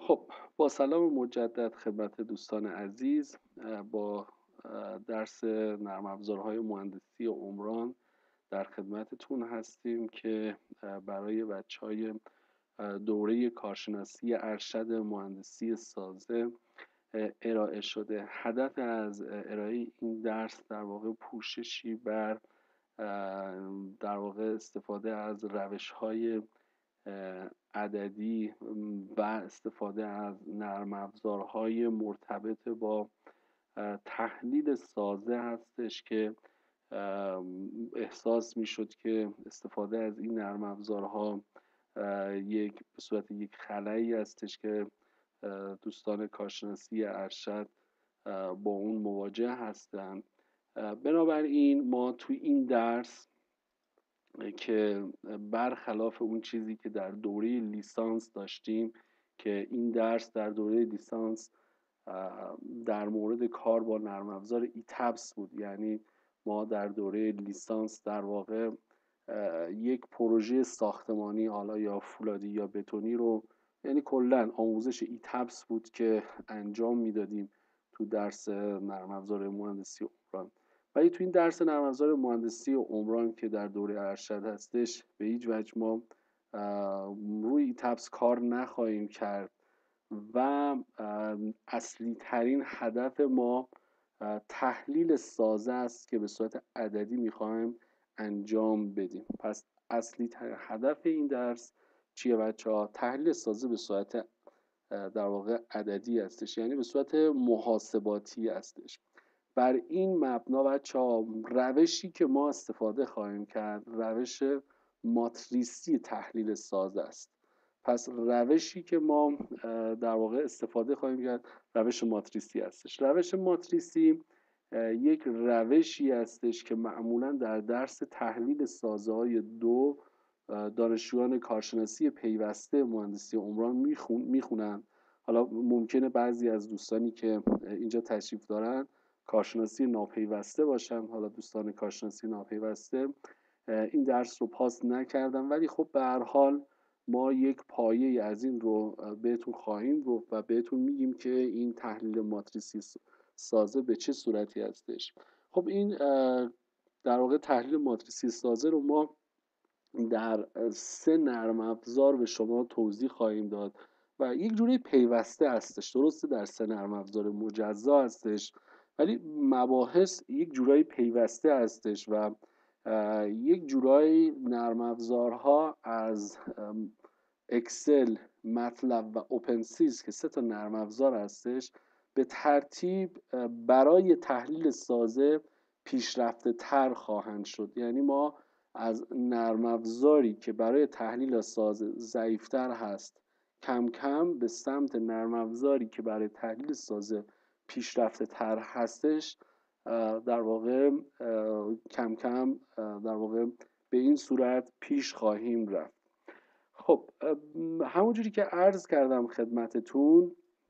خب، با سلام مجدد خدمت دوستان عزیز. با درس نرم افزارهای مهندسی عمران در خدمتتون هستیم که برای بچهای دوره کارشناسی ارشد مهندسی سازه ارائه شده. هدف از ارائه این درس در واقع پوششی بر در واقع استفاده از روش‌های عددی و استفاده از نرم افزارهای مرتبط با تحلیل سازه هستش که احساس میشد که استفاده از این نرم افزارها به صورت یک خلایی هستش که دوستان کارشناسی ارشد با اون مواجه هستند. بنابراین ما توی این درس که برخلاف اون چیزی که در دوره لیسانس داشتیم که این درس در دوره لیسانس در مورد کار با نرم افزار ایتبس بود، یعنی ما در دوره لیسانس در واقع یک پروژه ساختمانی، حالا یا فولادی یا بتونی رو، یعنی کلا آموزش ایتبس بود که انجام میدادیم تو درس نرم افزار مهندسی عمران. ولی تو این درس نرم افزار مهندسی عمران که در دوره ارشد هستش به هیچ وجه ما روی ایتبس کار نخواهیم کرد و اصلی ترین هدف ما تحلیل سازه است که به صورت عددی میخوایم انجام بدیم. پس اصلی ترین هدف این درس چیه بچه ها؟ تحلیل سازه به صورت در واقع عددی هستش، یعنی به صورت محاسباتی هستش. بر این مبنا بچه ها روشی که ما استفاده خواهیم کرد روش ماتریسی تحلیل سازه است. پس روشی که ما در واقع استفاده خواهیم کرد روش ماتریسی هستش. روش ماتریسی یک روشی هستش که معمولا در درس تحلیل سازه های دو دانشجویان کارشناسی پیوسته مهندسی عمران میخونن. حالا ممکنه بعضی از دوستانی که اینجا تشریف دارن کارشناسی ناپیوسته باشن، حالا دوستان کارشناسی ناپیوسته این درس رو پاس نکردن، ولی خب به هر حال ما یک پایه از این رو بهتون خواهیم گفت و بهتون میگیم که این تحلیل ماتریسی سازه به چه صورتی هستش. خب این در واقع تحلیل ماتریسی سازه رو ما در 3 نرم افزار به شما توضیح خواهیم داد و یک جوری پیوسته هستش. درسته در 3 نرم افزار مجزا هستش ولی مباحث یک جورایی پیوسته هستش و یک جورایی نرم افزارها از اکسل، مطلب و اوپنسیز که 3 تا نرم افزار هستش به ترتیب برای تحلیل سازه پیشرفته تر خواهند شد. یعنی ما از نرم افزاری که برای تحلیل سازه ضعیفتر هست کم کم به سمت نرم افزاری که برای تحلیل سازه پیشرفته تر هستش در واقع کم کم در واقع به این صورت پیش خواهیم رفت. خب همونجوری که عرض کردم خدمتتون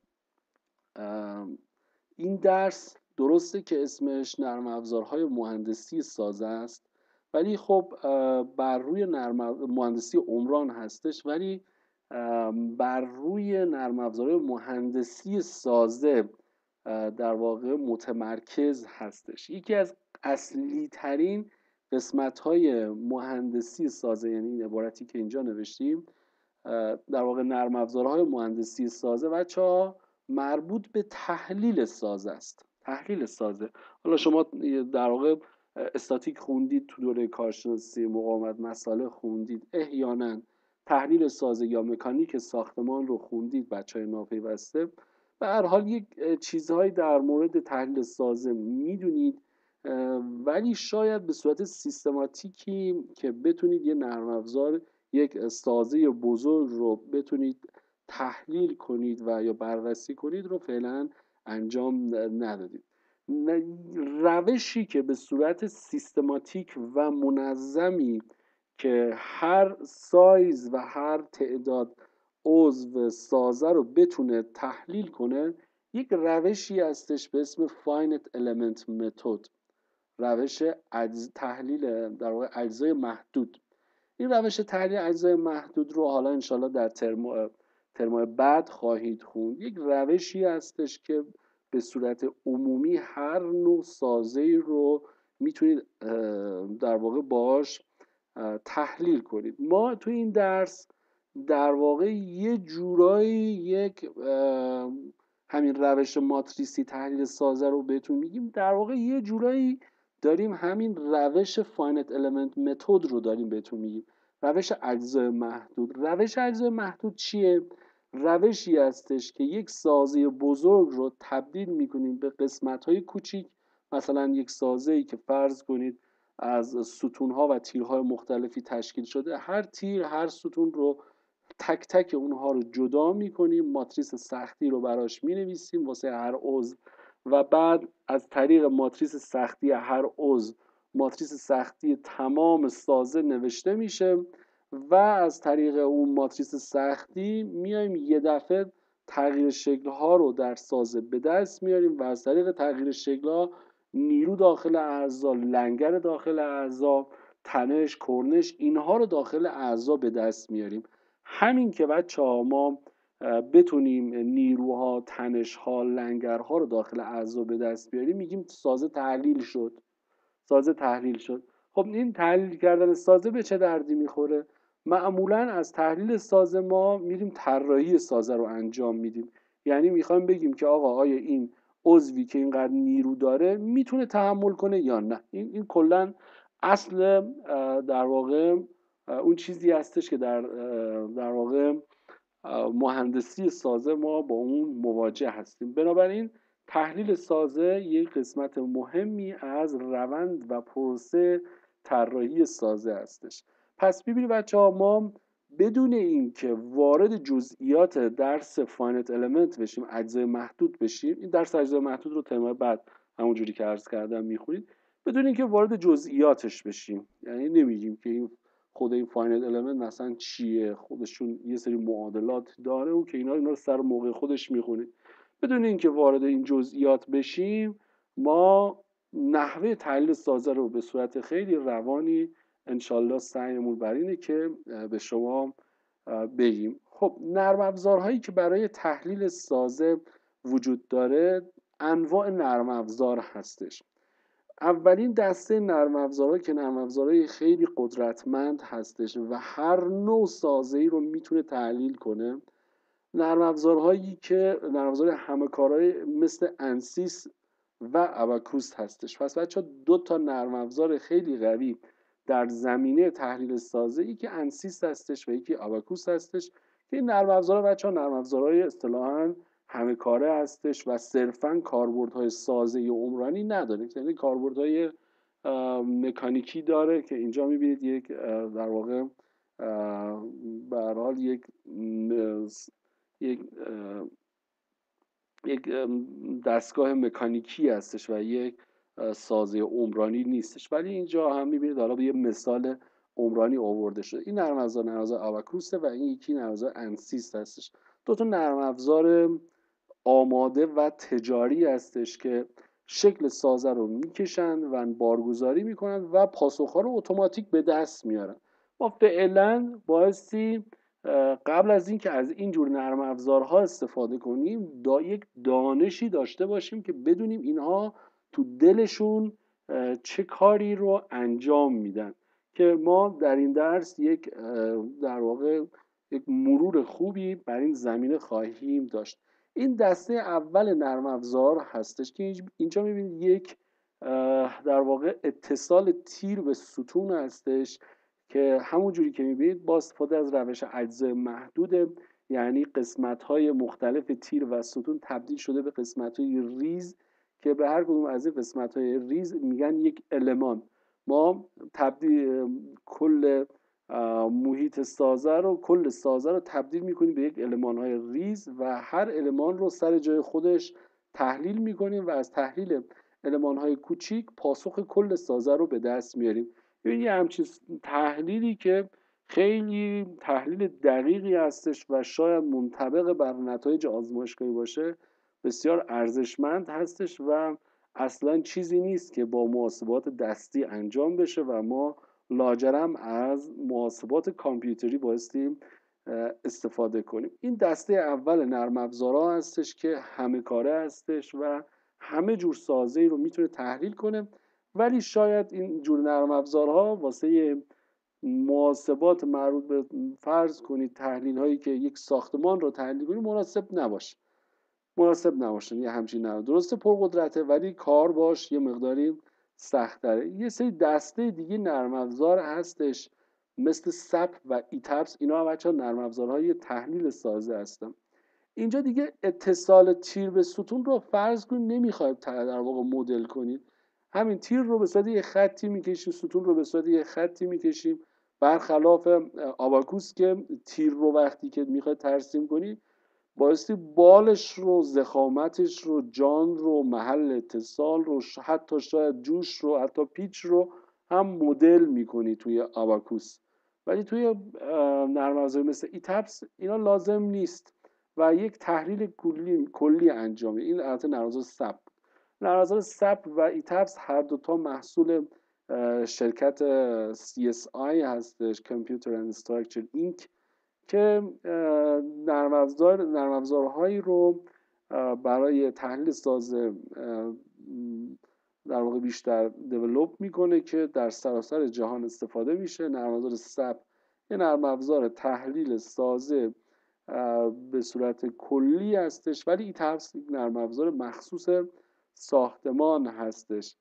این درس درسته که اسمش نرم افزارهای مهندسی سازه است ولی خب بر روی مهندسی عمران هستش ولی بر روی نرم افزارهای مهندسی سازه در واقع متمرکز هستش. یکی از اصلی ترین قسمت های مهندسی سازه، یعنی این عبارتی که اینجا نوشتیم در واقع نرم افزارهای مهندسی سازه بچه‌ها مربوط به تحلیل سازه است. تحلیل سازه، حالا شما در واقع استاتیک خوندید تو دوره کارشناسی مقاومت مساله خوندید، احیانا تحلیل سازه یا مکانیک ساختمان رو خوندید بچهای ناپیوسته، به هر حال یک چیزهایی در مورد تحلیل سازه میدونید ولی شاید به صورت سیستماتیکی که بتونید یه نرم افزار یک سازه بزرگ رو بتونید تحلیل کنید و یا بررسی کنید رو فعلا انجام ندادید. روشی که به صورت سیستماتیک و منظمی که هر سایز و هر تعداد عضو سازه رو بتونه تحلیل کنه یک روشی هستش به اسم finite element method، روش تحلیل در واقع اجزای محدود. این روش تحلیل اجزای محدود رو حالا انشالله در ترمای بعد خواهید خوند، یک روشی هستش که به صورت عمومی هر نوع سازه‌ای رو میتونید در واقع باش تحلیل کنید. ما تو این درس در واقع یه جورایی یک همین روش ماتریسی تحلیل سازه رو بهتون میگیم، در واقع یه جورایی داریم همین روش فاینت المنت متد رو داریم بهتون میگیم، روش اجزای محدود. روش اجزای محدود چیه؟ روشی هستش که یک سازه بزرگ رو تبدیل میکنیم به قسمت‌های کوچیک. مثلا یک سازه‌ای که فرض کنید از ستون‌ها و تیرهای مختلفی تشکیل شده، هر تیر هر ستون رو تک تک اونها رو جدا میکنیم، ماتریس سختی رو براش مینویسیم واسه هر عضو و بعد از طریق ماتریس سختی هر عضو ماتریس سختی تمام سازه نوشته میشه و از طریق اون ماتریس سختی میایم یه دفعه تغییر شکل‌ها رو در سازه به دست میاریم و از طریق تغییر شکل‌ها نیرو داخل اعضا، لنگر داخل اعضا، تنش، کرنش، اینها رو داخل اعضا به دست میاریم. همین که بچه‌ها ما بتونیم نیروها، تنش‌ها، لنگرها رو داخل اعضا به دست بیاریم، میگیم سازه تحلیل شد. سازه تحلیل شد. خب این تحلیل کردن سازه به چه دردی میخوره؟ معمولا از تحلیل سازه ما میریم طراحی سازه رو انجام میدیم. یعنی میخوایم بگیم که آقا آیا این عضوی که اینقدر نیرو داره میتونه تحمل کنه یا نه. این کلا اصل در واقع اون چیزی هستش که در واقع مهندسی سازه ما با اون مواجه هستیم. بنابراین تحلیل سازه یک قسمت مهمی از روند و پروسه طراحی سازه هستش. پس ببینید بچه‌ها، ما بدون اینکه وارد جزئیات درس فاینت المنت بشیم، اجزای محدود بشیم، این درس اجزای محدود رو ترم بعد همونجوری که عرض کردم میخونید، بدون اینکه وارد جزئیاتش بشیم، یعنی نمیگیم که این خود این فاینت المنت مثلا چیه، خودشون یه سری معادلات داره و که اینا رو سر موقع خودش میخونید، بدون اینکه وارد این جزئیات بشیم، ما نحوه تحلیل سازه رو به صورت خیلی روانی انشالله سعیمون بر اینه که به شما بگیم. خب نرم افزارهایی که برای تحلیل سازه وجود داره انواع نرم افزار هستش. اولین دسته نرم افزارها که نرم افزارهای خیلی قدرتمند هستش و هر نوع سازه‌ای رو میتونه تحلیل کنه، نرم افزارهایی که نرم افزار همه کارهای مثل انسیس و اباکوس هستش. پس بچه‌ها دو تا نرم افزار خیلی قوی در زمینه تحلیل سازه، یکی انسیس هستش و یکی اباکوس هستش که این نرم افزارها بچه‌ها نرم افزارهای اصطلاحاً همه کاره هستش و صرفاً کاربردهای سازه عمرانی نداره، یعنی کاربردهای مکانیکی داره که اینجا میبینید یک در واقع به هر حال یک دستگاه مکانیکی هستش و یک سازه عمرانی نیستش، ولی اینجا هم میبینید حالا به یه مثال عمرانی آورده شده. این نرم افزار آواکوسه و این یکی نرم افزار انسیس هستش. دو تا نرم افزار آماده و تجاری هستش که شکل سازه رو میکشن و بارگذاری میکنن و پاسخها رو اتوماتیک به دست میارن. ما فعلا بایستی قبل از اینکه از این جور نرم افزارها استفاده کنیم یک دانشی داشته باشیم که بدونیم اینها تو دلشون چه کاری رو انجام میدن، که ما در این درس یک در واقع یک مرور خوبی بر این زمینه خواهیم داشت. این دسته اول نرم افزار هستش که اینجا میبینید یک در واقع اتصال تیر به ستون هستش که همون جوری که میبینید با استفاده از روش اجزای محدوده، یعنی قسمت‌های مختلف تیر و ستون تبدیل شده به قسمت‌های ریز که به هر کدوم از این قسمت‌های ریز میگن یک المان. ما تبدیل کل محیط سازه رو، کل سازه رو تبدیل میکنیم به یک المان‌های ریز و هر المان رو سر جای خودش تحلیل میکنیم و از تحلیل المان‌های کوچیک پاسخ کل سازه رو به دست میاریم. یه همچین تحلیلی که خیلی تحلیل دقیقی هستش و شاید منطبق بر نتایج آزمایشگاهی باشه، بسیار ارزشمند هستش و اصلا چیزی نیست که با محاسبات دستی انجام بشه و ما لاجرم از محاسبات کامپیوتری بایستیم استفاده کنیم. این دسته اول نرم افزارها هستش که همه کاره هستش و همه جور سازه‌ای رو میتونه تحلیل کنه، ولی شاید این جور نرم افزارها واسه محاسبات مربوط به فرض کنید تحلیل هایی که یک ساختمان رو تحلیل کنید مناسب نباشه. یه همچین نرم درسته پرقدرته، ولی کار باش یه مقداری سخت‌تره. یه سری دسته دیگه نرم افزار هستش مثل سپ و ایتپس. اینا هم بچه‌ها نرم افزارهای تحلیل سازه هستن. اینجا دیگه اتصال تیر به ستون رو فرض کنید نمیخواید در واقع مدل کنید، همین تیر رو به صورت یه خطی میکشیم، ستون رو به صورت یه خطی میکشیم، برخلاف آباکوس که تیر رو وقتی که میخواید ترسیم کنید بایستی بالش رو، ضخامتش رو، جان رو، محل اتصال رو، حتی شاید جوش رو، حتی پیچ رو هم مدل میکنی توی آباکوس، ولی توی نرم افزار مثل ایتپس اینا لازم نیست و یک تحلیل کلی انجام میده. این البته نرم افزار سپ. نرم افزار سپ و ایتپس هر دوتا محصول شرکت CSI هستش، Computer and Structure Inc، که نرم افزارهایی رو برای تحلیل ساز در واقع بیشتر دیولپ میکنه که در سراسر جهان استفاده میشه. نرم افزار سپ یه نرم افزار تحلیل سازه به صورت کلی هستش، ولی ایتپس یک نرم افزار مخصوص ساختمان هستش.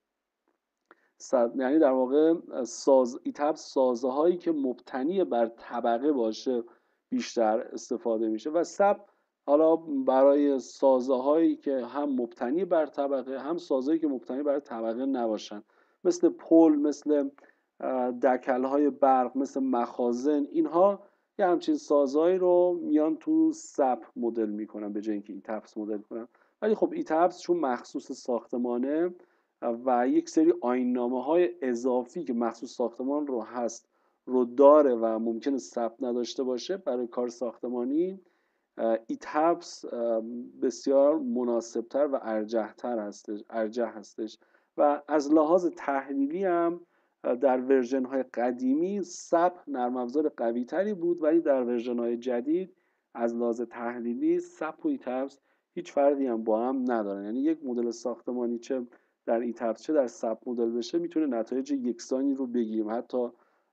یعنی در واقع ایتپس سازه هایی که مبتنی بر طبقه باشه بیشتر استفاده میشه و سپ حالا برای سازه هایی که هم مبتنی بر طبقه هم سازهایی که مبتنی بر طبقه نباشن، مثل پل، مثل دکل های برق، مثل مخازن. اینها یه همچین سازهایی رو میان تو سپ مدل میکنن به جای اینکه ایتپس مدل کنن. ولی خب ایتپس چون مخصوص ساختمانه و یک سری آیین‌نامه های اضافی که مخصوص ساختمان رو هست رو داره و ممکنه ثبت نداشته باشه برای کار ساختمانی، ایتپس بسیار مناسبتر و ارجح هستش و از لحاظ تحلیلی هم در ورژن های قدیمی سپ نرم افزار قوی تری بود، ولی در ورژن های جدید از لحاظ تحلیلی سپ و ایتپس هیچ فرقی هم با هم ندارن. یعنی یک مدل ساختمانی چه در ایتپس چه در سپ مدل بشه میتونه نتایج یکسانی رو بگیریم، حتی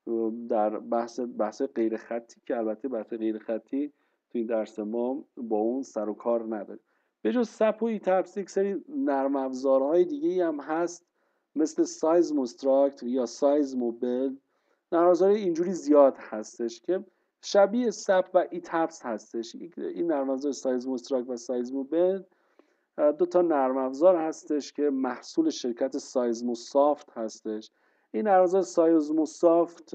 در بحث غیر خطی که البته بحث غیر خطی تو این درس ما با اون سر و کار نداریم. به جز سپ و ایتپس یک سری نرم افزارهای دیگه هم هست مثل سایز موستراکت یا سایز موبل. نرم افزار اینجوری زیاد هستش که شبیه سپ و ایتپس هستش. این نرم افزار سایز موستراکت و سایز موبل دو تا نرم افزار هستش که محصول شرکت سایزموسافت هستش. این نرم افزار سایزموسافت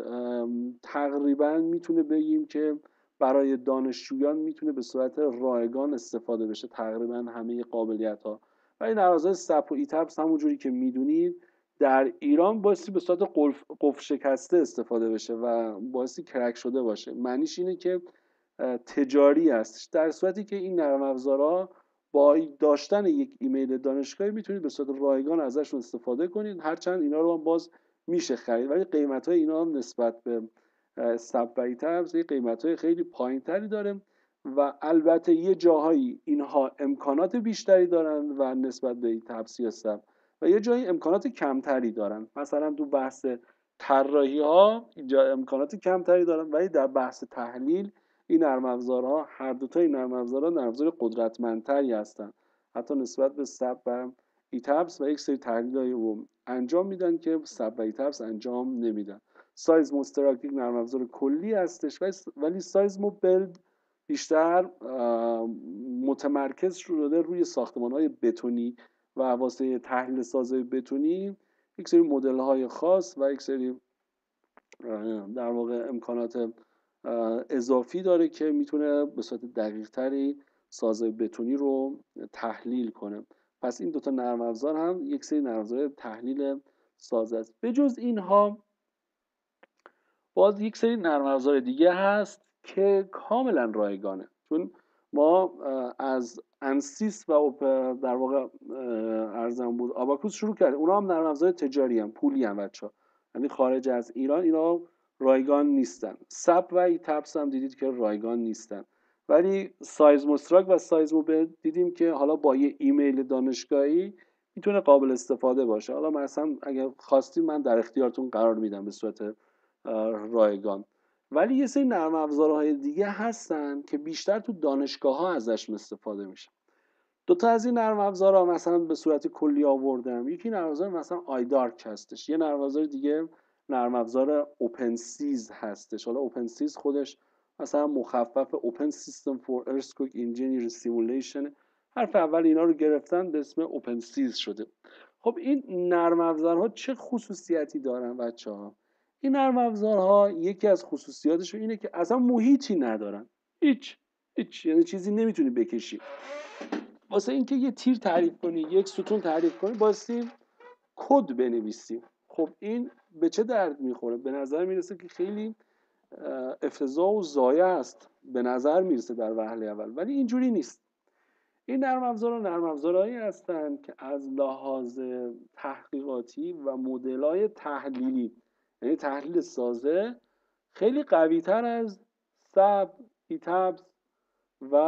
تقریبا میتونه بگیم که برای دانشجویان میتونه به صورت رایگان استفاده بشه تقریبا همه قابلیت ها. و این نرم افزار سپ و ایتپس همونجوری که میدونید در ایران بایستی به صورت قفل شکسته استفاده بشه و بایستی کرک شده باشه. معنیش اینه که تجاری هستش، در صورتی که این نرم افزارها با داشتن یک ایمیل دانشگاهی میتونید به صورت رایگان ازشون استفاده کنید، هرچند اینا رو هم باز میشه خرید، ولی قیمت های اینا هم نسبت به سپ و ایتپس قیمت های خیلی پایین تری داره و البته یه جاهایی اینها امکانات بیشتری دارن و نسبت به ایتپس یا سپ و یه جایی امکانات کمتری دارن. مثلا تو بحث طراحی ها اینجا امکانات کمتری دارن، ولی در بحث تحلیل این نرم افزارها، هر دو تا این نرم افزارها نرم افزار قدرتمندتری هستن حتی نسبت به سپ و ایتپس و یک سری تحلیلایی رو انجام میدن که سپ و ایتپس انجام نمیدن. سایز مستراکت یک نرم افزار کلی هستش ولی سایز موبلد بیشتر متمرکز شده روی ساختمان‌های بتونی و واسه تحلیل سازه بتونی یک سری مدل‌های خاص و یک سری در واقع امکانات اضافی داره که میتونه به صورت دقیق تری سازه بتونی رو تحلیل کنه. پس این دوتا نرم افزار هم یک سری نرم افزار تحلیل سازه است. به جز اینها باز یک سری نرم افزار دیگه هست که کاملا رایگانه، چون ما از انسیس و در واقع ارزم بود آباکوس شروع کردیم. اونا هم نرم افزار تجاری هم، پولی هم بچه‌ها، یعنی خارج از ایران اینا رایگان نیستن. سب و ایتپس هم دیدید که رایگان نیستن. ولی سایزموستراک و سایزموبل دیدیم که حالا با یه ایمیل دانشگاهی میتونه قابل استفاده باشه. حالا مثلا اگر خواستیم من در اختیارتون قرار میدم به صورت رایگان. ولی یه سری نرم افزارهای دیگه هستن که بیشتر تو دانشگاه ها ازش استفاده میشه. دو تا از این نرم افزارها مثلا به صورت کلی آوردم. یکی نرم افزار مثلا آیدارک هستش، یه نرم افزار دیگه نرم افزار اوپن سیز هستش. حالا اوپن سیز خودش مثلا مخفف اوپن سیستم فور ارثکویک انجینیر سیمولیشن، حرف اول اینا رو گرفتن به اسم اوپن سیز شده. خب این نرم افزارها چه خصوصیتی دارن بچه‌ها؟ این نرم افزارها یکی از خصوصیاتشون اینه که اصلا محیطی ندارن. هیچ یعنی چیزی نمیتونی بکشی. واسه اینکه یه تیر تعریف کنی، یک ستون تعریف کنی، بایستی کد بنویسی. خب این به چه درد میخوره؟ به نظر میرسه که خیلی افتضاح و ضایع است، به نظر میرسه در وهله اول، ولی اینجوری نیست. این نرم افزارها نرم افزارهایی هستن که از لحاظ تحقیقاتی و مدل‌های تحلیلی، یعنی تحلیل سازه، خیلی قوی‌تر از سب، ایتابس و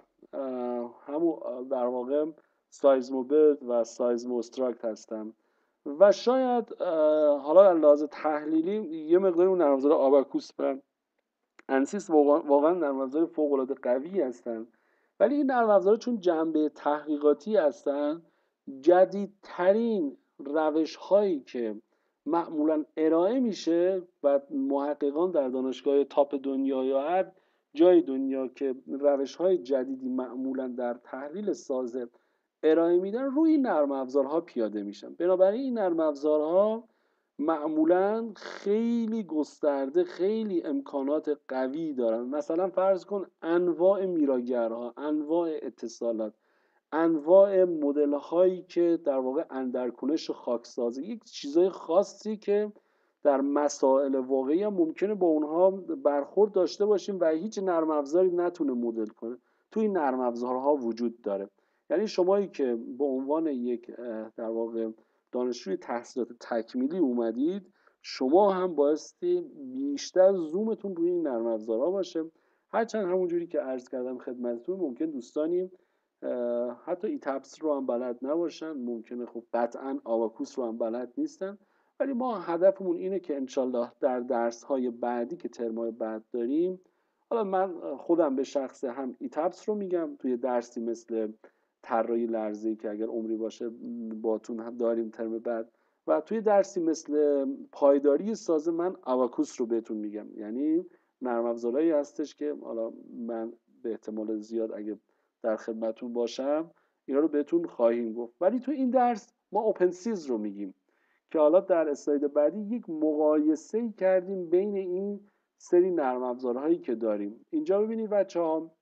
همون در واقع سایزموبل و سایزموستراکت هستن. و شاید حالا در لحاظ تحلیلی یه مقداری اون نرم افزار آباکوس و انسیس واقعا نرم افزار فوق العاده قوی هستن. ولی این نرم افزارها چون جنبه تحقیقاتی هستن، جدیدترین روش هایی که معمولا ارائه میشه و محققان در دانشگاه تاپ دنیا یا هر جای دنیا که روش های جدیدی معمولا در تحلیل سازه ارائه میدن، روی نرم افزارها پیاده میشن. بنابراین این نرم افزارها معمولا خیلی گسترده، خیلی امکانات قوی دارن. مثلا فرض کن انواع میراگرها، انواع اتصالات، انواع مدل هایی که در واقع اندرکنش خاکسازی، یک چیزای خاصی که در مسائل واقعی هم ممکنه با اونها برخورد داشته باشیم و هیچ نرم افزاری نتونه مدل کنه، توی این نرم افزارها وجود داره. یعنی شمایی که به عنوان یک در واقع دانشجوی تحصیلات تکمیلی اومدید، شما هم بایستی بیشتر زومتون روی این نرم افزارها باشه. هرچند همونجوری که عرض کردم خدمتتون، ممکن دوستانی حتی ایتپس رو هم بلد نباشن، ممکنه خب قطعا آواکوس رو هم بلد نیستن. ولی ما هدفمون اینه که انشالله در درس های بعدی که ترمای بعد داریم، حالا من خودم به شخص هم ایتپس رو میگم توی درسی مثل طراحی لرزه‌ای که اگر عمری باشه باتون داریم ترم بعد، و توی درسی مثل پایداری ساز من آواکوس رو بهتون میگم. یعنی نرم افزارهایی هستش که حالا من به احتمال زیاد اگه در خدمتون باشم اینا رو بهتون خواهیم گفت. ولی تو این درس ما اوپن سیز رو میگیم که حالا در اسلاید بعدی یک مقایسه کردیم بین این سری نرم افزارهایی که داریم. اینجا ببینید بچه‌ها،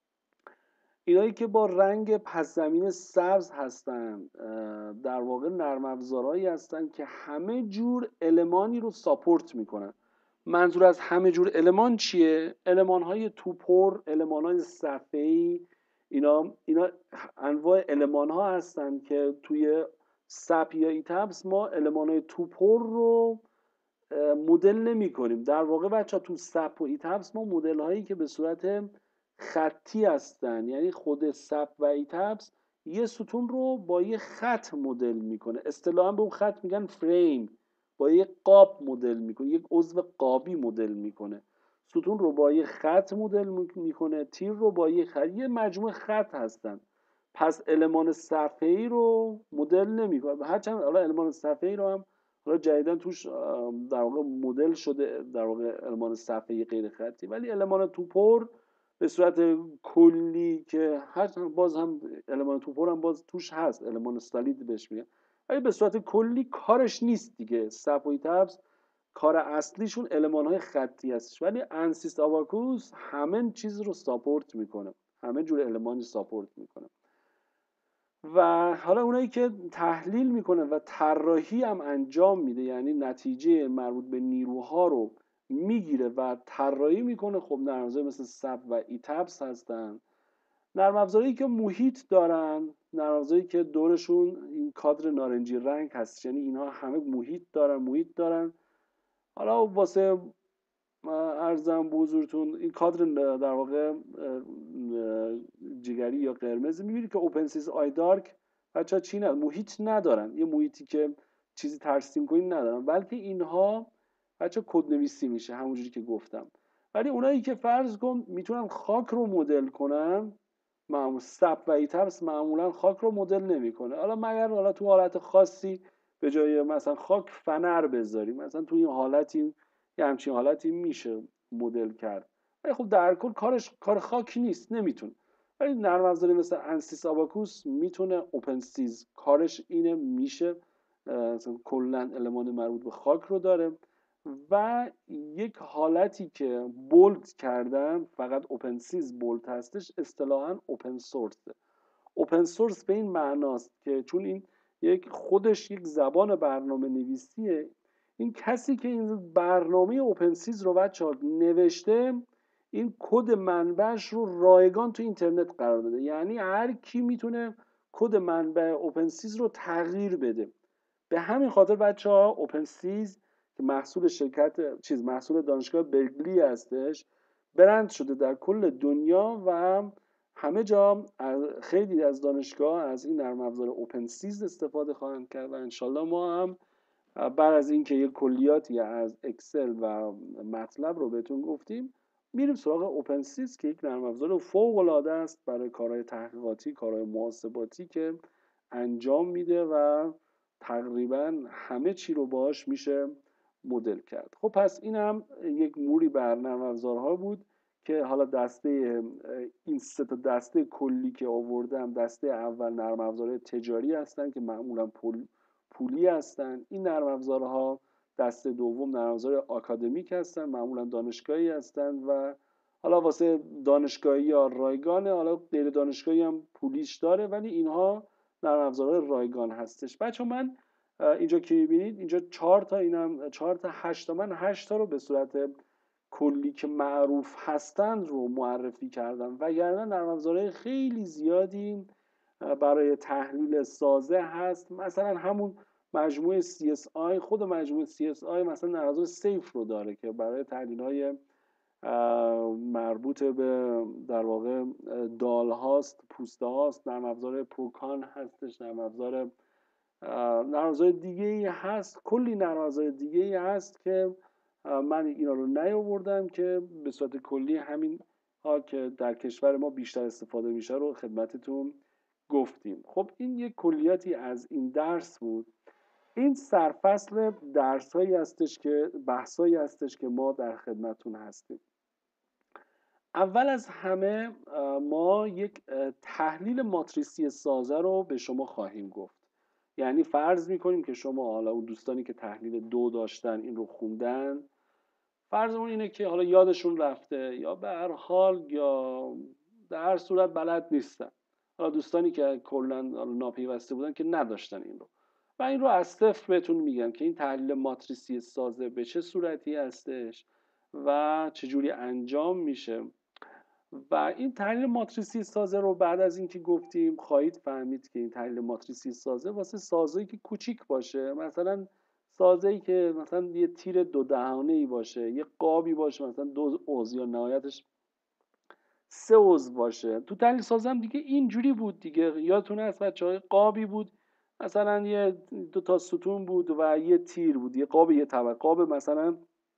اینایی که با رنگ پس زمین سبز هستن در واقع نرم افزارهایی هستن که همه جور المانی رو ساپورت میکنن. منظور از همه جور المان چیه؟ المان‌های توپر، المان‌های صفحه‌ای، اینا انواع المان‌ها هستن که توی سپ یا ایتابس ما المان‌های توپر رو مدل نمی کنیم. در واقع بچه ها تو سپ و ایتابس ما مدل هایی که به صورت خطی هستن، یعنی خود سپ و ایتابس یه ستون رو با یه خط مدل میکنه. اصطلاحا به اون خط میگن فریم. با یه قاب مدل میکنه، یک عضو قابی مدل میکنه. ستون رو با یه خط مدل میکنه، تیر رو با یه خط، یه مجموعه خط هستن. پس المان صفحه‌ای رو مدل نمیکنه. هرچند حالا المان صفحه‌ای رو هم حالا جدیدن توش در واقع مدل شده، در واقع المان صفحه‌ای غیر خطی، ولی المان توپر به صورت کلی که هرچند باز هم المان توپر هم باز توش هست، المان استالید بهش میگن، ولی به صورت کلی کارش نیست دیگه. سپ و ایتابس کار اصلیشون المان‌های خطی هستش، ولی انسیست آواکوس همه چیز رو ساپورت میکنه، همه جور المانی ساپورت میکنه. و حالا اونایی که تحلیل میکنه و طراحی هم انجام میده، یعنی نتیجه مربوط به نیروها رو میگیره و طراحی میکنه، خب نرم افزاری مثل سب و ایتابس هستن. نرم افزاری که محیط دارن، نرم افزاری که دورشون این کادر نارنجی رنگ هست، یعنی اینها همه محیط دارن. حالا واسه ارزم به حضورتون این کادر در واقع جگری یا قرمز میبینید که اوپنسیز آی دارک بچه‌ها چی ندارن، محیط ندارن، یه محیطی که چیزی ترسیم کنین ندارن، بلکه اینها بچه‌ها کدنویسی میشه همونجوری که گفتم. ولی اونایی که فرض کن میتونن خاک رو مدل کنن، معمول سپ و ایتپس معمولا خاک رو مدل نمیکنه، حالا مگر حالا تو حالت خاصی به جای مثلا خاک فنر بذاریم، مثلا تو این حالتی یه همچین حالتی میشه مدل کرد، ولی خب در کل کار خاکی نیست، نمیتونه. ولی نرم افزاری مثل انسیس آباکوس میتونه، اوپنسیز کارش اینه، میشه مثلا کلا المان مربوط به خاک رو داره. و یک حالتی که بولد کردن، فقط اوپنسیز بولد هستش، اصطلاحاً اوپن سورس. اوپن سورس به این معناست که چون این خودش یک زبان برنامه نویسیه، این کسی که این برنامه اوپنسیز رو بچه‌ها نوشته، این کد منبعش رو رایگان تو اینترنت قرار داده، یعنی هر کی میتونه کد منبع اوپنسیز رو تغییر بده. به همین خاطر بچه‌ها اوپنسیز که محصول دانشگاه برکلی هستش، برند شده در کل دنیا و همه جا خیلی از دانشگاه از این نرم افزار اوپنسیز استفاده خواهند کرد و انشالله ما هم بعد از اینکه یک کلیاتی از اکسل و مطلب رو بهتون گفتیم، میریم سراغ اوپنسیز که یک نرم افزار فوق العاده است برای کارهای تحقیقاتی، کارهای محاسباتی که انجام میده و تقریبا همه چی رو باهاش میشه مدل کرد. خب پس این هم یک موری بر نرم افزارها بود که حالا این سه تا دسته کلی که آوردم، دسته اول نرم افزارهای تجاری هستن که معمولا پولی هستن. این نرم افزارها دسته دوم نرم افزار آکادمیک هستن، معمولا دانشگاهی هستن و حالا واسه دانشگاهی یا رایگانه، حالا غیر دانشگاهی هم پولیش داره، ولی اینها نرم افزارهای رایگان هستش. بچه من اینجا که میبینید اینجا 4 تا، اینم 4 تا 8 تا، من 8 تا رو به صورت کلی که معروف هستند رو معرفی کردم، وگرنه نرم افزارهای خیلی زیادی برای تحلیل سازه هست. مثلا همون مجموعه CSI، خود مجموعه CSI مثلا نرم افزار سیف رو داره که برای تحلیل های مربوط به در واقع دال هاست، پوسته هاست. نرم افزار پروکان هستش، نرم افزار دیگه ای هست، کلی نرم افزار دیگه ای هست که من اینا رو نیاوردم که به صورت کلی همین ها که در کشور ما بیشتر استفاده میشه رو خدمتتون گفتیم. خب این یک کلیاتی از این درس بود. این سرفصل درس‌هایی هستش که بحثایی هستش که ما در خدمتتون هستیم. اول از همه ما یک تحلیل ماتریسی سازه رو به شما خواهیم گفت. یعنی فرض میکنیم که شما، حالا اون دوستانی که تحلیل 2 داشتن این رو خوندن، فرضمون اینه که حالا یادشون رفته یا به هر حال یا در هر صورت بلد نیستن. حالا دوستانی که کلا ناپیوسته بودن که نداشتن این رو، و این رو از صفر بهتون میگم که این تحلیل ماتریسی سازه به چه صورتی هستش و چجوری انجام میشه. و این تحلیل ماتریسی سازه رو بعد از اینکه گفتیم خواهید فهمید که این تحلیل ماتریسی سازه واسه سازه‌ای که کوچیک باشه، مثلا سازه‌ای که مثلا یه تیر 2 دهانه‌ای باشه، یه قابی باشه مثلا 2 عضو یا نهایتش 3 عضو باشه. تو تحلیل سازه هم دیگه اینجوری بود دیگه، یادتونه از بچه‌های قابی بود مثلا یه 2 تا ستون بود و یه تیر بود، یه قاب، یه طبقه، قاب مثلا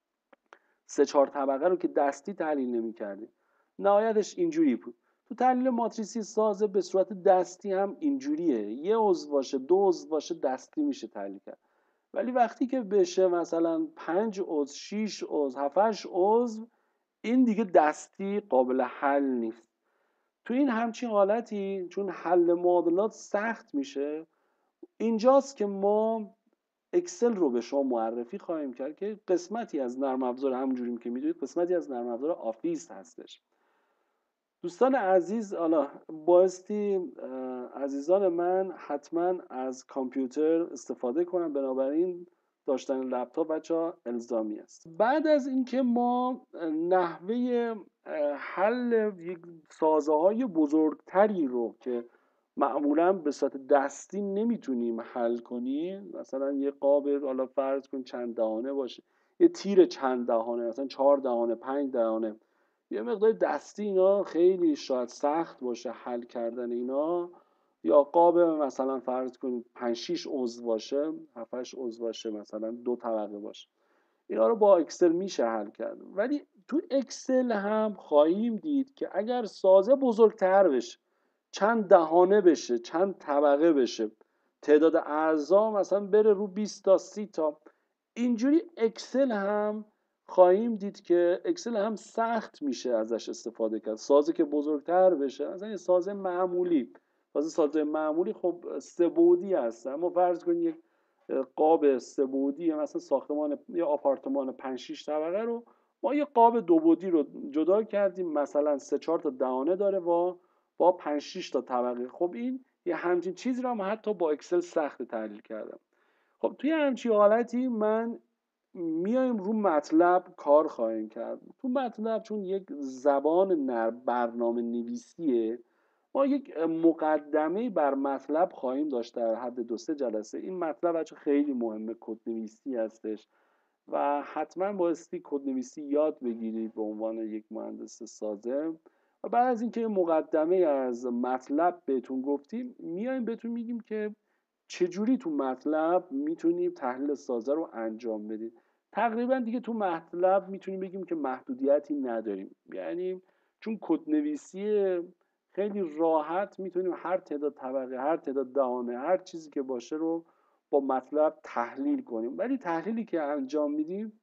3-4 طبقه رو که دستی تحلیل نمی‌کردیم، نهایتش اینجوری بود. تو تحلیل ماتریسی سازه به صورت دستی هم اینجوریه، یه عضو باشه 2 عضو باشه دستی میشه تحلیل کرد. ولی وقتی که بشه مثلا 5 عضو، 6 عضو، 7 عضو، این دیگه دستی قابل حل نیست. تو این همچین حالتی چون حل معادلات سخت میشه، اینجاست که ما اکسل رو به شما معرفی خواهیم کرد که قسمتی از نرم افزار، همونجوری که میدونید قسمتی از نرم افزار آفیس هستش. دوستان عزیز، حالا بایستی عزیزان من حتما از کامپیوتر استفاده کنن، بنابراین داشتن لپتاپ بچه‌ها الزامی است. بعد از اینکه ما نحوه حل یک سازه‌های بزرگتری رو که معمولا به صورت دستی نمیتونیم حل کنیم، مثلا یه قاب حالا فرض کن چند دهانه باشه، یه تیر چند دهانه، مثلا 4 دهانه، 5 دهانه، یه مقدار دستی اینا خیلی شاید سخت باشه حل کردن اینا. یا قاب مثلا فرض کنید 5 6 عضو باشه، 7 8 عضو باشه، مثلا 2 طبقه باشه، اینا رو با اکسل میشه حل کرد. ولی تو اکسل هم خواهیم دید که اگر سازه بزرگتر بشه، چند دهانه بشه، چند طبقه بشه، تعداد اعضا مثلا بره رو 20 تا 30 تا، اینجوری اکسل هم خواهیم دید که اکسل هم سخت میشه ازش استفاده کرد. سازه که بزرگتر بشه، مثلا یه سازه معمولی، سازه معمولی خب سه بعدی هست، اما فرض کنید یک قاب سه بعدی مثلا ساختمان یا آپارتمان 5 6 طبقه رو ما یه قاب دو بعدی رو جدا کردیم، مثلا 3 4 تا دهانه داره با 5 6 تا طبقه. خب این یه همچین چیزی رو هم حتی با اکسل سخت تحلیل کردم. خب توی همچین حالتی من میایم رو مطلب کار خواهیم کرد. تو مطلب چون یک زبان برنامه نویسیه، ما یک مقدمه بر مطلب خواهیم داشت در حد 2 3 جلسه. این مطلب بچه خیلی مهمه، کدنویسی هستش و حتما بایستی کدنویسی یاد بگیرید به عنوان یک مهندس سازه. و بعد از اینکه مقدمه از مطلب بهتون گفتیم، میایم بهتون میگیم که چجوری تو مطلب میتونیم تحلیل سازه رو انجام بدیم. تقریبا دیگه تو مطلب میتونیم بگیم که محدودیتی نداریم، یعنی چون کدنویسی خیلی راحت میتونیم هر تعداد طبقه، هر تعداد دهانه، هر چیزی که باشه رو با مطلب تحلیل کنیم. ولی تحلیلی که انجام میدیم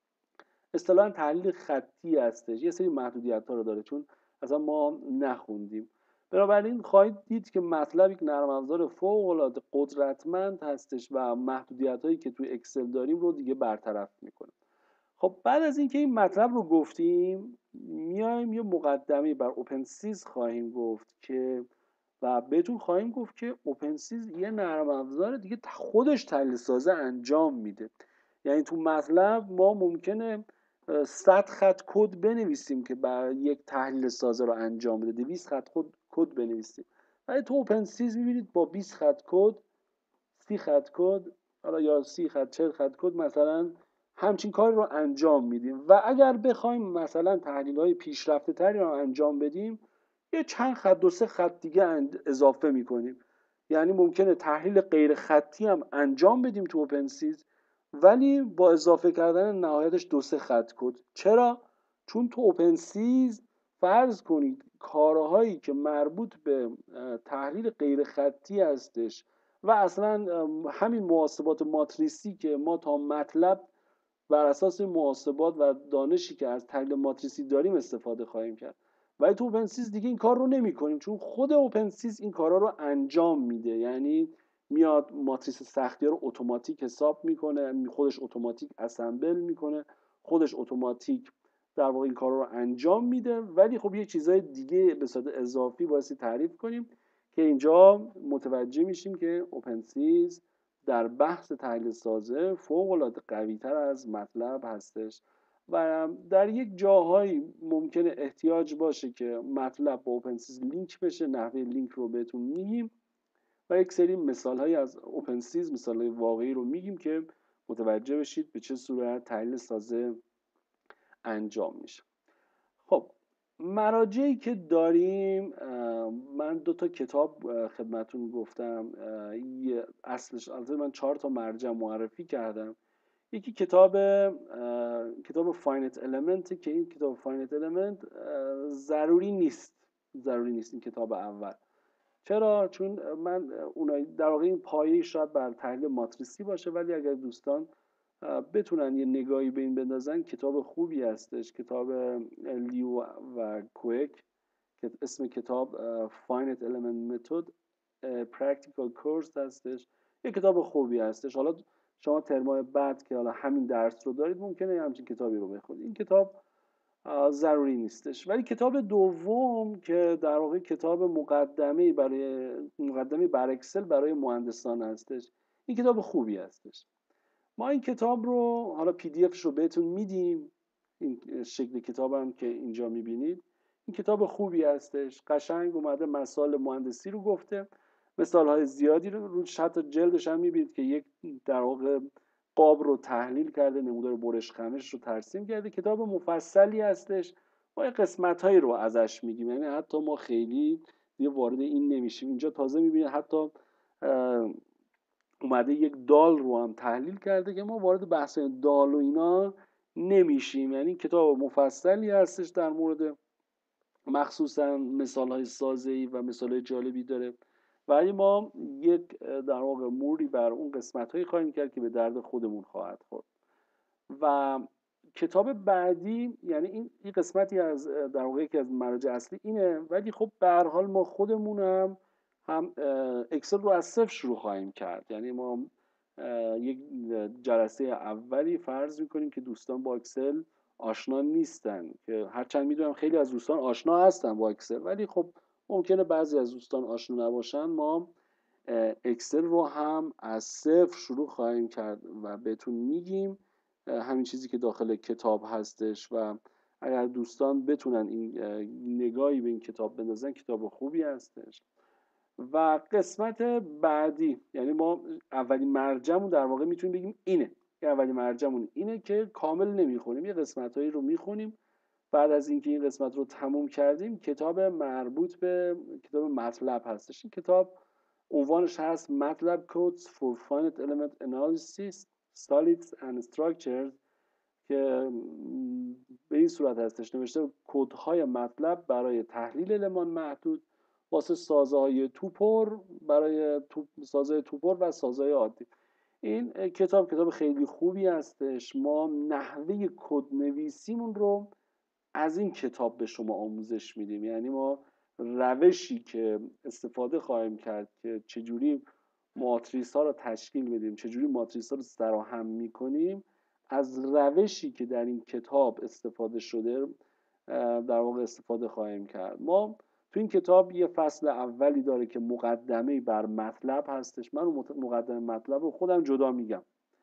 اصطلاحاً تحلیل خطی هستش، یه سری محدودیت ها رو داره چون اصلا ما نخوندیم. بنابراین خواهید دید که مطلب یک نرم افزار فوق العاده قدرتمند هستش و محدودیت هایی که توی اکسل داریم رو دیگه برطرف میکنه. خب بعد از اینکه این مطلب رو گفتیم، میایم یه مقدمه بر اوپنسیز خواهیم گفت که و بهتون خواهیم گفت که اوپنسیز یه نرم افزار دیگه خودش تحلیل سازه انجام میده. یعنی تو مطلب ما ممکنه 100 خط کد بنویسیم که برای یک تحلیل سازه رو انجام بده، 200 خط کد بنویسیم، ولی تو اوپنسیز میبینید با 20 خط کد، 30 خط کد، حالا یا 30 خط 40 خط کد مثلا همچین کاری رو انجام میدیم. و اگر بخوایم مثلا تحلیل های پیشرفته تری رو انجام بدیم، یه چند خط 2 3 خط دیگه اضافه میکنیم. یعنی ممکنه تحلیل غیر خطی هم انجام بدیم تو اوپنسیز، ولی با اضافه کردن نهایتش 2 3 خط کد. چرا؟ چون تو اوپنسیز فرض کنید کارهایی که مربوط به تحلیل غیر خطی هستش و اصلا همین محاسبات ماتریسی که ما تا مطلب بر اساس محاسبات و دانشی که از تحلیل ماتریسی داریم استفاده خواهیم کرد، ولی تو اوپنسیز دیگه این کار رو نمی کنیم، چون خود اوپنسیز این کارا رو انجام میده. یعنی میاد ماتریس سختی رو اتوماتیک حساب میکنه، خودش اتوماتیک اسمبل میکنه، خودش اتوماتیک در واقع این کار رو انجام میده. ولی خب یه چیزای دیگه به صورت اضافی بایستی تعریف کنیم که اینجا متوجه میشیم که اوپنسیز در بحث تحلیل سازه فوق‌العاده قوی‌تر از مطلب هستش و در یک جاهایی ممکنه احتیاج باشه که مطلب با اوپنسیز لینک بشه. نحوه لینک رو بهتون میگیم و یک سری مثال‌هایی از اوپنسیز، مثال‌های واقعی رو میگیم که متوجه بشید به چه صورت تحلیل سازه انجام میشه. خب مراجعی که داریم، من 2 تا کتاب خدمتون گفتم، اصلش البته من 4 تا مرجع معرفی کردم. یکی کتاب فاینت المنت که این کتاب فاینت المنت ضروری نیست این کتاب اول. چرا؟ چون من اونایی در واقع این پایه شاید بر تحلیل ماتریسی باشه، ولی اگر دوستان بتونن یه نگاهی به این بندازن، کتاب خوبی هستش. کتاب لیو و کویک که اسم کتاب Finite Element Method Practical Course هستش. یه کتاب خوبی هستش. حالا شما ترمای بعد که حالا همین درس رو دارید ممکنه همچین کتابی رو بخونید. این کتاب ضروری نیستش. ولی کتاب دوم که در واقع کتاب مقدمه بر اکسل برای مهندسان هستش، این کتاب خوبی هستش. ما این کتاب رو حالا پی دی افش رو بهتون میدیم، این شکل کتاب هم که اینجا میبینید. این کتاب خوبی هستش، قشنگ اومده مسائل مهندسی رو گفته، مثال های زیادی رو روش، حتی جلدش هم میبینید که یک در واقع قاب رو تحلیل کرده، نمودار برش خمش رو ترسیم کرده. کتاب مفصلی هستش، ما قسمت‌هایی رو ازش میگیم، یعنی حتی ما خیلی دیگه وارد این نمیشیم. اینجا تازه میبینید حتی اومده یک دال رو هم تحلیل کرده که ما وارد بحث دال و اینا نمیشیم. یعنی کتاب مفصلی هستش در مورد مخصوصا مثال‌های سازه‌ای و مثال‌های جالبی داره، ولی ما یک در واقع موری بر اون قسمت‌هایی خواهیم کرد که به درد خودمون خواهد خورد. و کتاب بعدی، یعنی این قسمتی از در واقع یکی از مراجع اصلی اینه، ولی خب به هر حال ما خودمونم هم اکسل رو از صفر شروع خواهیم کرد. یعنی ما یک جلسه اولی فرض میکنیم که دوستان با اکسل آشنا نیستن، که هرچند میدونم خیلی از دوستان آشنا هستن با اکسل، ولی خب ممکنه بعضی از دوستان آشنا نباشن. ما اکسل رو هم از صفر شروع خواهیم کرد و بهتون میگیم همین چیزی که داخل کتاب هستش. و اگر دوستان بتونن این نگاهی به این کتاب بندازن، کتاب خوبی هستش. و قسمت بعدی، یعنی ما اولین مرجعمون در واقع میتونیم بگیم اینه، که اولین مرجعمون اینه که کامل نمیخونیم، یه قسمتایی رو میخونیم. بعد از اینکه این قسمت رو تموم کردیم، کتاب مربوط به کتاب مطلب هستش. این کتاب عنوانش هست MATLAB Codes for Finite Element Analysis Solids and Structures، که به این صورت هستش نوشته کدهای مطلب برای تحلیل المان محدود واسه سازهای توپر، برای سازهای توپر و سازهای عادی. این کتاب خیلی خوبی هستش. ما نحوه کد نویسیمون رو از این کتاب به شما آموزش میدیم، یعنی ما روشی که استفاده خواهیم کرد که چجوری ماتریس ها رو تشکیل بدیم، چجوری ماتریس ها رو سراهم میکنیم، از روشی که در این کتاب استفاده شده در واقع استفاده خواهیم کرد. ما تو این کتاب یه فصل اولی داره که مقدمه بر مطلب هستش. من مقدمه مطلب رو خودم جدا میگم،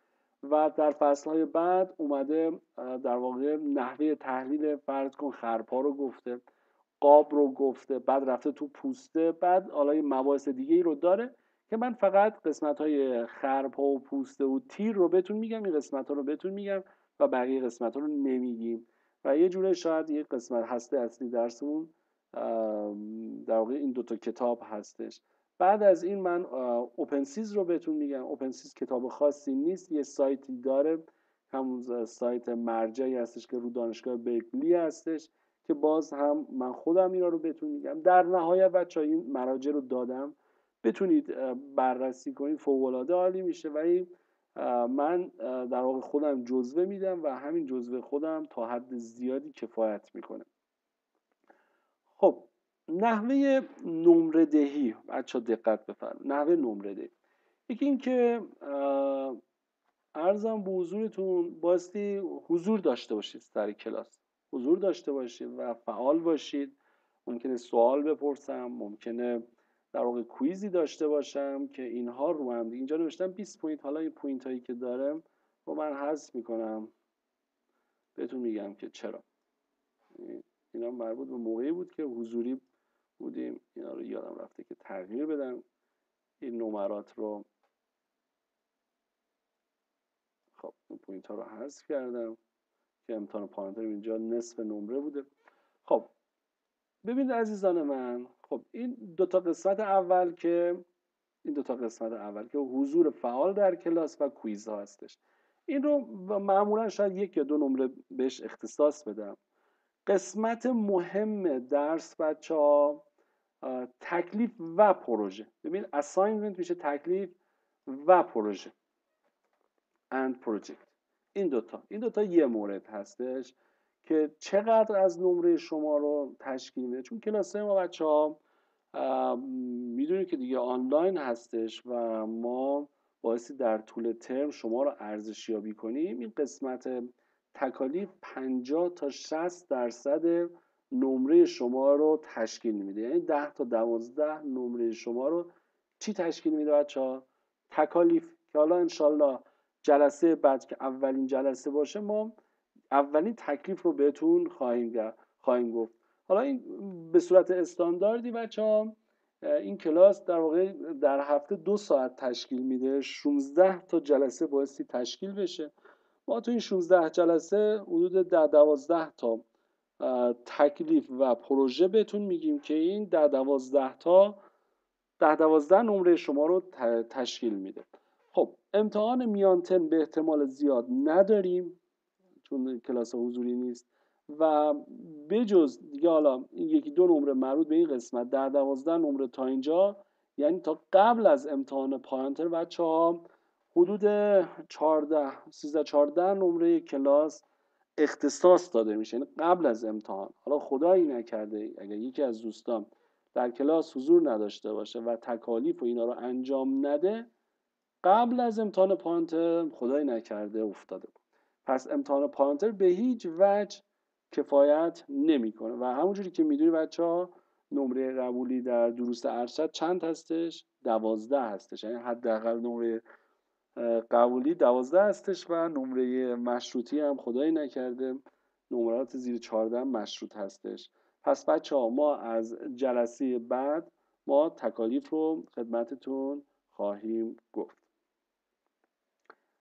و در فصلهای بعد اومده در واقع نحوه تحلیل، فرض کن خرپا رو گفته، قاب رو گفته، بعد رفته تو پوسته، بعد حالا یه مباحث دیگه ای رو داره که من فقط قسمت های خرپا و پوسته و تیر رو بهتون میگم، این قسمت ها رو بهتون میگم و بقیه قسمت ها رو نمیگیم. و یه جوره شاید یه قسمت هسته اصلی درسمون در واقع این دوتا کتاب هستش. بعد از این من اوپنسیز رو بهتون میگم. اوپنسیز کتاب خاصی نیست، یه سایتی داره، همون سایت مرجعی هستش که رو دانشگاه برکلی هستش، که باز هم من خودم اینا رو بهتون میگم. در نهایت بچه‌ها این مراجع رو دادم، بتونید بررسی کنید، فوق‌العاده عالی میشه. ولی من در واقع خودم جزوه میدم و همین جزوه خودم تا حد زیادی کفایت میکنه. خب نحوه نمره دهی، بچه‌ها دقت بفرمایید. نحوه نمره دهی، یکی این که عرضم به حضورتون بایستی حضور داشته باشید، سر کلاس حضور داشته باشید و فعال باشید. ممکنه سوال بپرسم، ممکنه در واقع کویزی داشته باشم که اینها رو هم اینجا نوشتم 20 پوینت. حالا این پوینت هایی که دارم رو من حذف میکنم، بهتون میگم که چرا. اینا مربوط به موقعی بود که حضوری بودیم، اینا رو یادم رفته که تغییر بدم این نمرات رو. خب این پوینت ها رو حذف کردم که امتحان پانتر اینجا نصف نمره بوده. خب ببینید عزیزان من، خب این دوتا قسمت اول که حضور فعال در کلاس و کویز ها هستش، این رو معمولا شاید 1 یا 2 نمره بهش اختصاص بدم. قسمت مهم درس بچه‌ها تکلیف و پروژه. ببین assignment میشه تکلیف و پروژه and project. این دوتا یه مورد هستش که چقدر از نمره شما رو تشکیل میده. چون کلاس‌های ما بچه‌ها میدونید که دیگه آنلاین هستش و ما بایستی در طول ترم شما رو ارزشیابی کنیم. این قسمت تکالیف 50 تا 60% نمره شما رو تشکیل میده. یعنی 10 تا 12 نمره شما رو چی تشکیل میده بچه‌ها؟ تکالیف. که حالا انشالله جلسه بعد که اولین جلسه باشه ما اولین تکلیف رو بهتون خواهیم گفت. حالا این به صورت استانداردی بچه‌ها این کلاس در واقع در هفته 2 ساعت تشکیل میده، 16 تا جلسه بایستی تشکیل بشه. ما تو این 16 جلسه حدود 12 تا تکلیف و پروژه بهتون میگیم که این 12 تا 12 نمره شما رو تشکیل میده. خب امتحان میان ترم به احتمال زیاد نداریم چون کلاس حضوری نیست و بجز دیگه حالا این 1-2 نمره مربوط به این قسمت 12 نمره تا اینجا، یعنی تا قبل از امتحان پایان ترم بچه‌ها حدود 13-14 نمره کلاس اختصاص داده میشه، یعنی قبل از امتحان. حالا خدایی نکرده اگر یکی از دوستان در کلاس حضور نداشته باشه و تکالیف و اینا رو انجام نده، قبل از امتحان پایان ترم خدایی نکرده افتاده. پس امتحان پایان ترم به هیچ وجه کفایت نمیکنه و همونجوری که میدونی بچه‌ها نمره قبولی در دروس ارشد چند هستش؟ 12 هستش، یعنی حداقل نمره قبولی 12 هستش و نمره مشروطی هم خدایی نکرده نمرات زیر 14 مشروط هستش. پس بچه‌ها ما از جلسه بعد ما تکالیف رو خدمتتون خواهیم گفت.